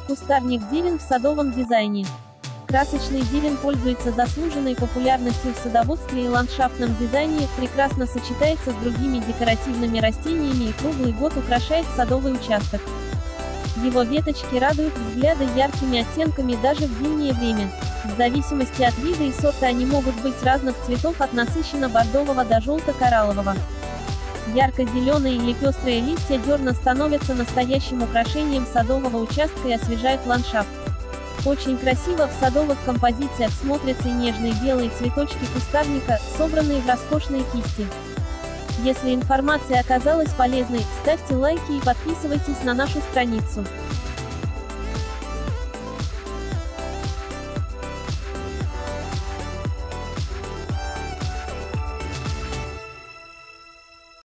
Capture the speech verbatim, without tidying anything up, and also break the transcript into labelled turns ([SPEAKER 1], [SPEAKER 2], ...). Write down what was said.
[SPEAKER 1] Кустарник дерен в садовом дизайне. Красочный дерен пользуется заслуженной популярностью в садоводстве и ландшафтном дизайне, прекрасно сочетается с другими декоративными растениями и круглый год украшает садовый участок. Его веточки радуют взгляды яркими оттенками даже в зимнее время. В зависимости от вида и сорта они могут быть разных цветов от насыщенно-бордового до желто-кораллового. Ярко-зеленые или пестрые листья дерна становятся настоящим украшением садового участка и освежают ландшафт. Очень красиво в садовых композициях смотрятся и нежные белые цветочки кустарника, собранные в роскошные кисти. Если информация оказалась полезной, ставьте лайки и подписывайтесь на нашу страницу.